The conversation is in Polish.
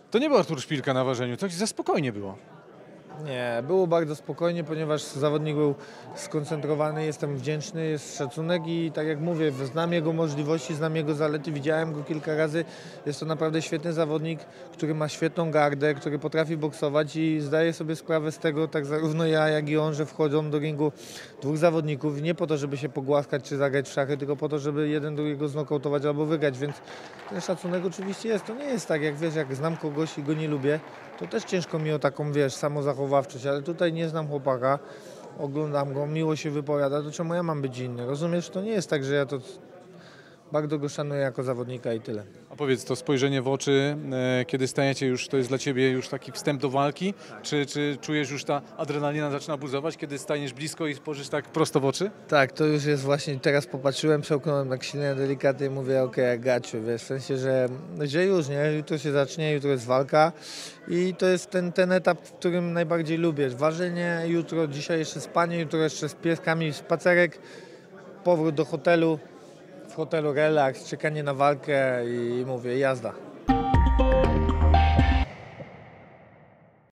To nie był Artur Szpilka na ważeniu, to za spokojnie było. Nie, było bardzo spokojnie, ponieważ zawodnik był skoncentrowany, jestem wdzięczny, jest szacunek i tak jak mówię, znam jego możliwości, znam jego zalety, widziałem go kilka razy. Jest to naprawdę świetny zawodnik, który ma świetną gardę, który potrafi boksować i zdaję sobie sprawę z tego, tak zarówno ja, jak i on, że wchodzą do ringu dwóch zawodników nie po to, żeby się pogłaskać czy zagrać w szachy, tylko po to, żeby jeden drugiego znokautować albo wygrać, więc ten szacunek oczywiście jest. To nie jest tak, jak wiesz, jak znam kogoś i go nie lubię, to też ciężko mi o taką, wiesz, samozachowawczość, ale tutaj nie znam chłopaka, oglądam go, miło się wypowiada, to czemu ja mam być inny? Rozumiesz? To nie jest tak, że ja to bardzo go szanuję jako zawodnika i tyle. A powiedz, to spojrzenie w oczy, kiedy stajecie już, to jest dla Ciebie już taki wstęp do walki? Czy czujesz już ta adrenalina zaczyna buzować, kiedy staniesz blisko i spojrzysz tak prosto w oczy? Tak, to już jest właśnie, teraz popatrzyłem, przełknąłem tak silnie, delikatnie i mówię, okej, I got you, wiesz, w sensie, że już, nie, jutro się zacznie, jutro jest walka i to jest ten etap, w którym najbardziej lubię. Ważenie, jutro, dzisiaj jeszcze spanie, jutro jeszcze z pieskami spacerek, powrót do hotelu, w hotelu relaks, czekanie na walkę i mówię, jazda.